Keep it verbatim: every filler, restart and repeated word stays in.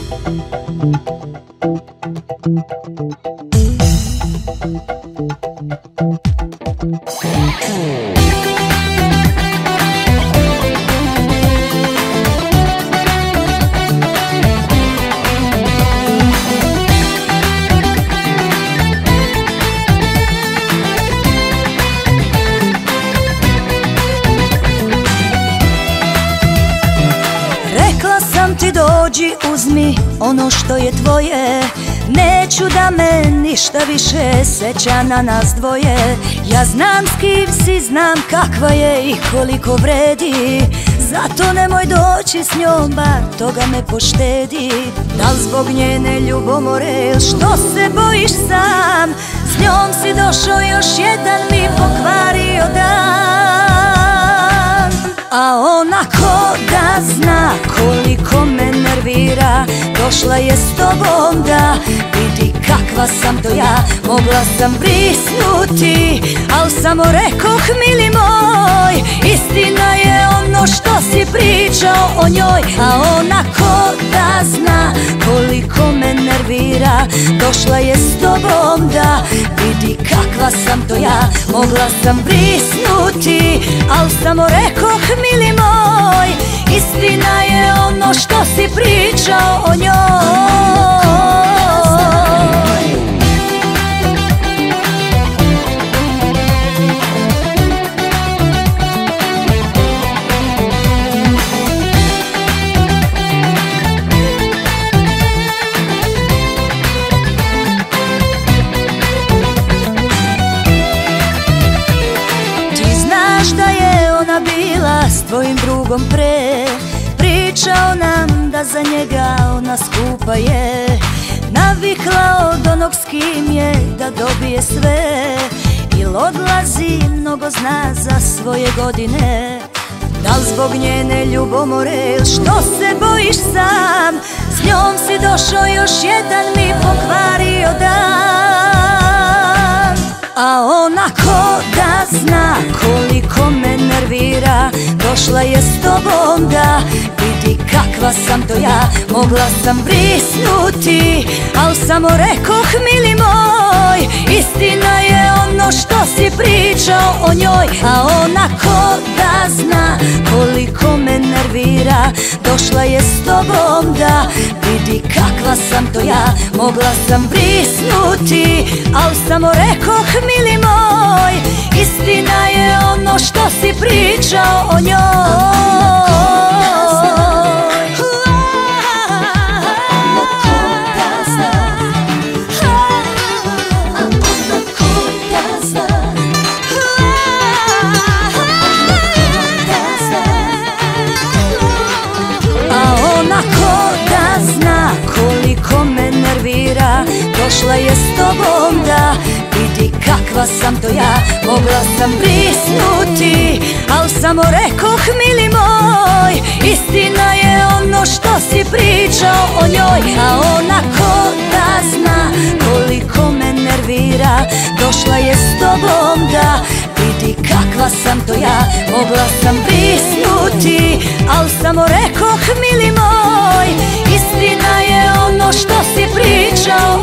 Ti dođi, uzmi ono što je tvoje. Neću da me ništa više seća na nas dvoje. Ja znam s kim si, znam kakva je i koliko vredi. Zato nemoj doći s njom, bar toga me poštedi. Da li zbog njene ljubomore ili što se bojiš sam? S njom si došao, još jedan mi pokvario dan. A ona ko da zna koliko me nervira, došla je s tobom da vidi kakva sam to ja. Mogla sam brisnuti, al samo rekoh mili moj, istina je ono što si pričao o njoj. A ona ko da zna koliko me nervira, došla je s tobom da vidi kakva sam to ja. Mogla sam brisnuti, al samo rekoh mili moj, istina je ono što si pričao o njoj. Bila s tvojim drugom pre, pričao nam da za njega ona skupa je. Navikla od onog s kim je da dobije sve, il odlazi, mnogo zna za svoje godine. Da li zbog njene ljubomore ili što se bojiš sam? S njom si došao, još jedan mi pokvario dan. A ona ko da zna koliko me nervira, došla je s tobom da vidi kakva sam to ja. Mogla sam brisnuti, al samo rekoh mili moj, istina je ono što si pričao o njoj. A ona ko da zna koliko me nervira, došla je s tobom da vidi kakva sam to ja. Mogla sam brisnuti, al samo rekoh mili moj, istina je ono što si pričao o njoj. Došla je s tobom da vidi kakva sam to ja. Mogla sam brisnuti, al samo rekoh mili moj, istina je ono što si pričao o njoj. A ona ko da zna koliko me nervira, došla je s tobom da vidi kakva sam to ja. Mogla sam brisnuti, al samo rekoh mili moj, istina je ono što si pričao